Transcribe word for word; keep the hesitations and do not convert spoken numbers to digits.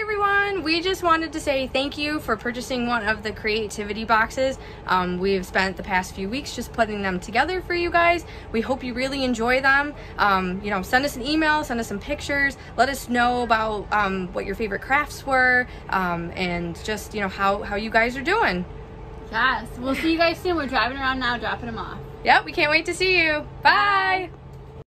everyone, we just wanted to say thank you for purchasing one of the Crate-tivity boxes. Um, we've spent the past few weeks just putting them together for you guys. We hope you really enjoy them. Um, you know, send us an email, send us some pictures, let us know about um, what your favorite crafts were, um, and just, you know, how, how you guys are doing. Yes, we'll see you guys soon. We're driving around now, dropping them off. Yep, we can't wait to see you. Bye! Bye.